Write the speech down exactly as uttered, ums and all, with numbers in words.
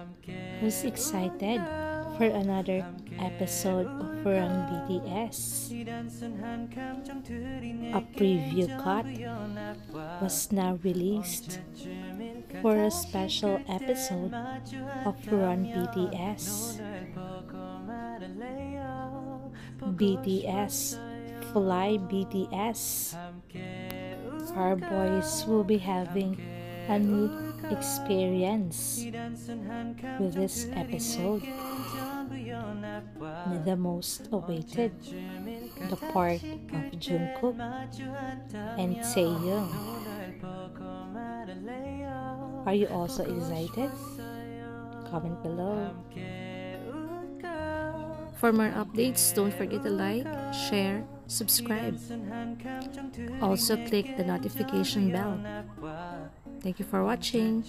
Who's excited for another episode of Run B T S? A preview cut was now released for a special episode of Run B T S. B T S, Fly B T S. Our boys will be having a new experience with this episode, the most awaited, the part of Jungkook and Taehyung. Are you also excited? Comment below. For more updates, don't forget to like, share, subscribe. Also click the notification bell. Thank you for watching.